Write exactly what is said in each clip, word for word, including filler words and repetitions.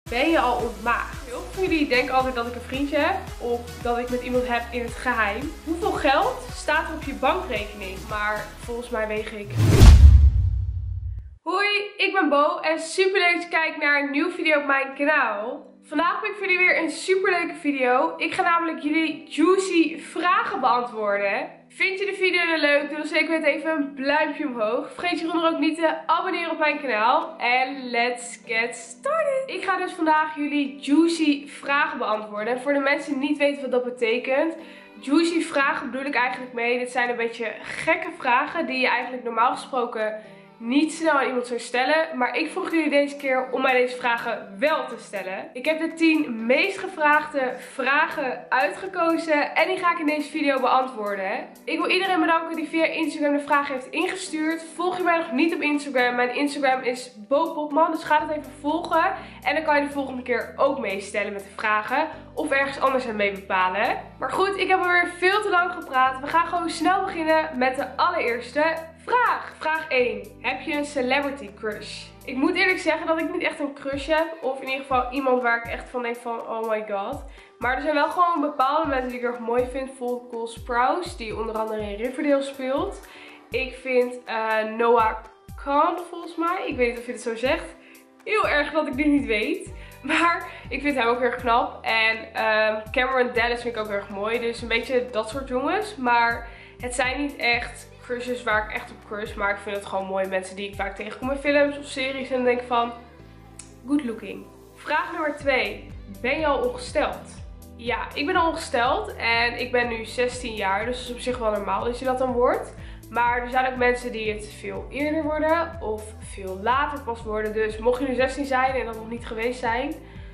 Ben je al ontmaagd? Heel veel van jullie denken altijd dat ik een vriendje heb of dat ik met iemand heb in het geheim. Hoeveel geld staat er op je bankrekening? Maar volgens mij weeg ik... Hoi, ik ben Bo en super leuk dat je kijkt naar een nieuwe video op mijn kanaal. Vandaag heb ik voor jullie weer een super leuke video. Ik ga namelijk jullie juicy vragen beantwoorden. Vind je de video nou leuk? Doe dan zeker met even een pluimpje omhoog. Vergeet je hieronder ook niet te abonneren op mijn kanaal. En let's get started! Ik ga dus vandaag jullie juicy vragen beantwoorden. Voor de mensen die niet weten wat dat betekent. Juicy vragen bedoel ik eigenlijk mee. Dit zijn een beetje gekke vragen die je eigenlijk normaal gesproken niet snel aan iemand zou stellen. Maar ik vroeg jullie deze keer om mij deze vragen wel te stellen. Ik heb de tien meest gevraagde vragen uitgekozen. En die ga ik in deze video beantwoorden. Ik wil iedereen bedanken die via Instagram de vraag heeft ingestuurd. Volg je mij nog niet op Instagram? Mijn Instagram is Bo Popman. Dus ga dat even volgen. En dan kan je de volgende keer ook meestellen met de vragen. Of ergens anders aan mee bepalen. Maar goed, ik heb alweer veel te lang gepraat. We gaan gewoon snel beginnen met de allereerste vraag. Vraag één. Heb je een celebrity crush? Ik moet eerlijk zeggen dat ik niet echt een crush heb. Of in ieder geval iemand waar ik echt van denk van oh my god. Maar er zijn wel gewoon bepaalde mensen die ik erg mooi vind. Bijvoorbeeld Cole Sprouse, die onder andere in Riverdale speelt. Ik vind uh, Noah Kahan volgens mij. Ik weet niet of je het zo zegt. Heel erg dat ik dit niet weet. Maar ik vind hem ook heel erg knap. En um, Cameron Dallas vind ik ook heel erg mooi. Dus een beetje dat soort jongens. Maar het zijn niet echt crushes waar ik echt op crush. Maar ik vind het gewoon mooi mensen die ik vaak tegenkom in films of series. En dan denk ik van, good looking. Vraag nummer twee. Ben je al ongesteld? Ja, ik ben al ongesteld. En ik ben nu zestien jaar. Dus het is op zich wel normaal dat je dat dan wordt. Maar er zijn ook mensen die het veel eerder worden. Of veel later pas worden. Dus mocht je nu zestien zijn en dat nog niet geweest zijn,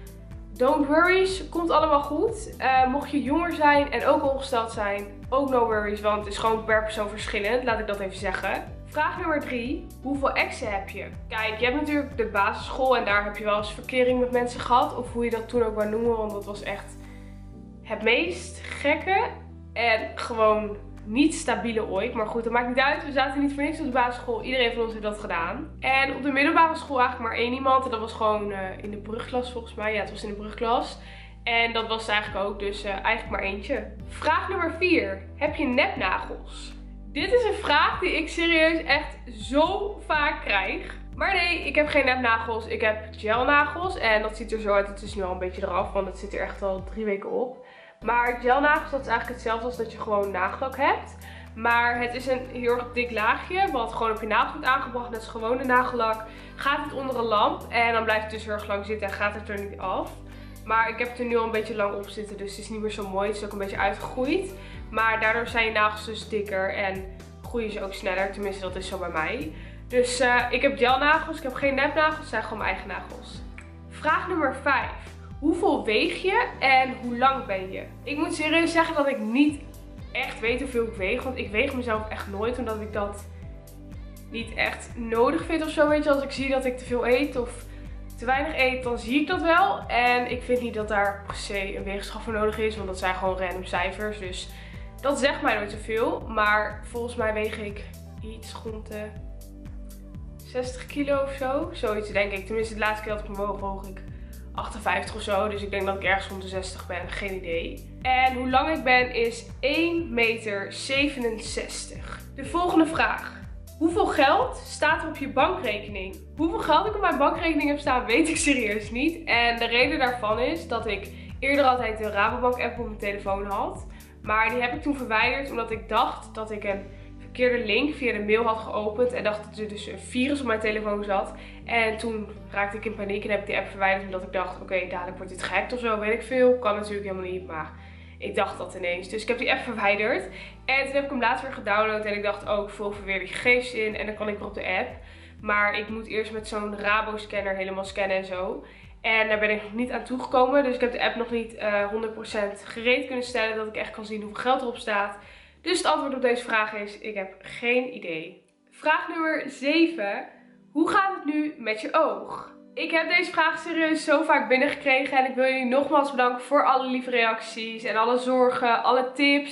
don't worries, komt allemaal goed. Uh, mocht je jonger zijn en ook ongesteld zijn, ook no worries, want het is gewoon per persoon verschillend. Laat ik dat even zeggen. Vraag nummer drie. Hoeveel exen heb je? Kijk, je hebt natuurlijk de basisschool en daar heb je wel eens verkering met mensen gehad. Of hoe je dat toen ook wou noemen, want dat was echt het meest gekke en gewoon niet stabiele ooit. Maar goed, dat maakt niet uit. We zaten niet voor niks op de basisschool. Iedereen van ons heeft dat gedaan. En op de middelbare school eigenlijk maar één iemand. En dat was gewoon uh, in de brugklas volgens mij. Ja, het was in de brugklas. En dat was het eigenlijk ook. Dus uh, eigenlijk maar eentje. Vraag nummer vier. Heb je nepnagels? Dit is een vraag die ik serieus echt zo vaak krijg. Maar nee, ik heb geen nepnagels. Ik heb gelnagels. En dat ziet er zo uit. Het is nu al een beetje eraf. Want het zit er echt al drie weken op. Maar gelnagels, dat is eigenlijk hetzelfde als dat je gewoon nagellak hebt. Maar het is een heel erg dik laagje, wat gewoon op je nagels wordt aangebracht. Net als gewone nagellak. Gaat het onder een lamp en dan blijft het dus heel erg lang zitten en gaat het er niet af. Maar ik heb het er nu al een beetje lang op zitten, dus het is niet meer zo mooi. Het is ook een beetje uitgegroeid. Maar daardoor zijn je nagels dus dikker en groeien ze ook sneller. Tenminste, dat is zo bij mij. Dus uh, ik heb gelnagels, ik heb geen nepnagels, het zijn gewoon mijn eigen nagels. Vraag nummer vijf. Hoeveel weeg je en hoe lang ben je? Ik moet serieus zeggen dat ik niet echt weet hoeveel ik weeg. Want ik weeg mezelf echt nooit. Omdat ik dat niet echt nodig vind of zo. Weet je, als ik zie dat ik te veel eet of te weinig eet, dan zie ik dat wel. En ik vind niet dat daar per se een weegschaal voor nodig is. Want dat zijn gewoon random cijfers. Dus dat zegt mij nooit zoveel. Maar volgens mij weeg ik iets rond de zestig kilo of zo. Zoiets denk ik. Tenminste, de laatste keer dat ik me woog, woog ik achtenvijftig of zo. Dus ik denk dat ik ergens rond de zestig ben. Geen idee. En hoe lang ik ben is één meter zevenenzestig. De volgende vraag. Hoeveel geld staat er op je bankrekening? Hoeveel geld ik op mijn bankrekening heb staan weet ik serieus niet. En de reden daarvan is dat ik eerder altijd de Rabobank app op mijn telefoon had. Maar die heb ik toen verwijderd omdat ik dacht dat ik een verkeerde link via de mail had geopend. En dacht dat er dus een virus op mijn telefoon zat. En toen raakte ik in paniek en heb ik die app verwijderd. Omdat ik dacht, oké, okay, dadelijk wordt dit gehackt of zo, weet ik veel. Kan natuurlijk helemaal niet, maar ik dacht dat ineens. Dus ik heb die app verwijderd. En toen heb ik hem later weer gedownload. En ik dacht ook, vul weer die gegevens in. En dan kan ik weer op de app. Maar ik moet eerst met zo'n Rabo-scanner helemaal scannen en zo. En daar ben ik nog niet aan toegekomen. Dus ik heb de app nog niet uh, honderd procent gereed kunnen stellen. Dat ik echt kan zien hoeveel geld erop staat. Dus het antwoord op deze vraag is, ik heb geen idee. Vraag nummer zeven. Hoe gaat het nu met je oog? Ik heb deze vraag serieus zo vaak binnengekregen. En ik wil jullie nogmaals bedanken voor alle lieve reacties. En alle zorgen, alle tips.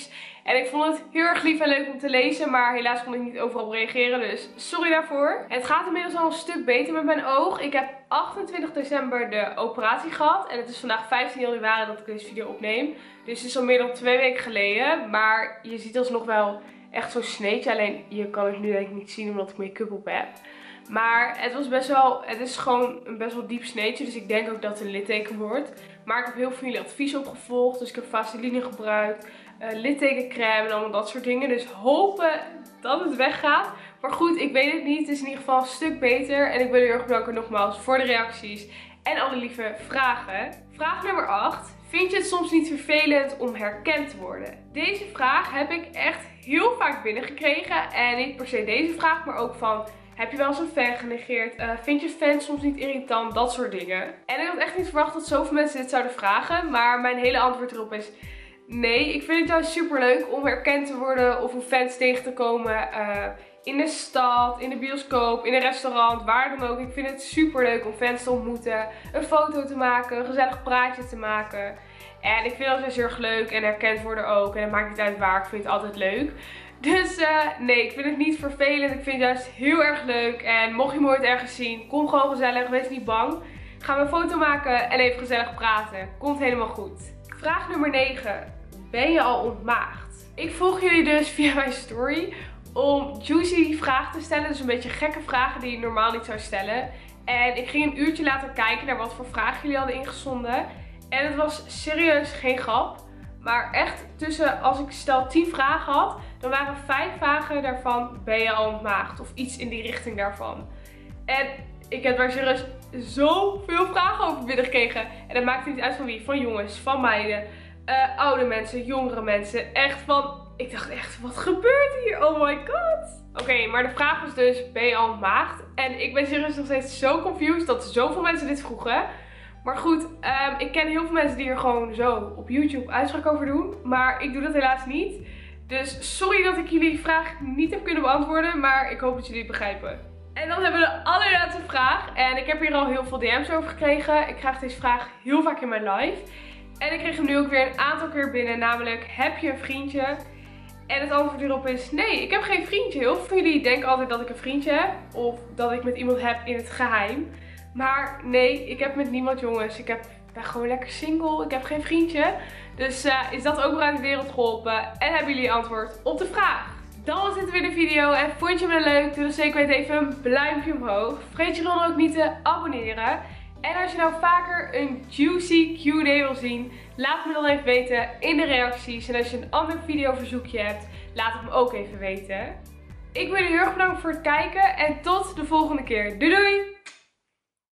En ik vond het heel erg lief en leuk om te lezen, maar helaas kon ik niet overal op reageren, dus sorry daarvoor. Het gaat inmiddels al een stuk beter met mijn oog. Ik heb achtentwintig december de operatie gehad en het is vandaag vijftien januari dat ik deze video opneem. Dus het is al meer dan twee weken geleden, maar je ziet alsnog wel echt zo'n sneetje. Alleen je kan het nu denk ik niet zien omdat ik make-up op heb. Maar het was best wel, het is gewoon een best wel diep sneetje, dus ik denk ook dat het een litteken wordt. Maar ik heb heel veel jullie advies opgevolgd, dus ik heb vaseline gebruikt, uh, littekencrème en allemaal dat soort dingen. Dus hopen dat het weggaat. Maar goed, ik weet het niet. Het is in ieder geval een stuk beter. En ik wil jullie erg bedanken nogmaals voor de reacties en alle lieve vragen. Vraag nummer acht. Vind je het soms niet vervelend om herkend te worden? Deze vraag heb ik echt heel vaak binnengekregen. En niet per se deze vraag, maar ook van... Heb je wel eens een fan genegeerd? Uh, vind je fans soms niet irritant? Dat soort dingen. En ik had echt niet verwacht dat zoveel mensen dit zouden vragen. Maar mijn hele antwoord erop is... Nee, ik vind het juist super leuk om herkend te worden of om fans tegen te komen. Uh, in de stad, in de bioscoop, in een restaurant, waar dan ook. Ik vind het super leuk om fans te ontmoeten. Een foto te maken, een gezellig praatje te maken. En ik vind dat juist heel erg leuk en herkend worden ook. En het maakt niet uit waar, ik vind het altijd leuk. Dus uh, nee, ik vind het niet vervelend. Ik vind het juist heel erg leuk. En mocht je me ooit ergens zien, kom gewoon gezellig. Wees niet bang. Gaan we een foto maken en even gezellig praten. Komt helemaal goed. Vraag nummer negen. Ben je al ontmaagd? Ik volg jullie dus via mijn story om juicy vragen te stellen. Dus een beetje gekke vragen die je normaal niet zou stellen. En ik ging een uurtje later kijken naar wat voor vragen jullie hadden ingezonden. En het was serieus geen grap. Maar echt tussen, als ik stel tien vragen had, dan waren vijf vragen daarvan ben je al ontmaagd. Of iets in die richting daarvan. En ik heb daar serieus zoveel vragen over binnengekregen. En dat maakte niet uit van wie. Van jongens, van meiden, uh, oude mensen, jongere mensen. Echt van, ik dacht echt, wat gebeurt hier? Oh my god. Oké, okay, maar de vraag was dus, ben je al ontmaagd? En ik ben serieus nog steeds zo confused dat zoveel mensen dit vroegen. Maar goed, um, ik ken heel veel mensen die er gewoon zo op YouTube uitspraak over doen. Maar ik doe dat helaas niet. Dus sorry dat ik jullie vraag niet heb kunnen beantwoorden. Maar ik hoop dat jullie het begrijpen. En dan hebben we de allerlaatste vraag. En ik heb hier al heel veel D M's over gekregen. Ik krijg deze vraag heel vaak in mijn live. En ik kreeg hem nu ook weer een aantal keer binnen. Namelijk, heb je een vriendje? En het antwoord hierop is nee, ik heb geen vriendje. Heel veel van jullie denken altijd dat ik een vriendje heb. Of dat ik met iemand heb in het geheim. Maar nee, ik heb met niemand jongens. Ik heb, ben gewoon lekker single. Ik heb geen vriendje. Dus uh, is dat ook weer uit de wereld geholpen. En hebben jullie antwoord op de vraag. Dan was dit weer de video. En vond je me leuk? Doe dan zeker weten even een pluimpje omhoog. Vergeet je dan ook niet te abonneren. En als je nou vaker een juicy Q and A wil zien, laat me dan even weten in de reacties. En als je een ander videoverzoekje hebt, laat het me ook even weten. Ik wil jullie heel erg bedanken voor het kijken. En tot de volgende keer. Doei doei!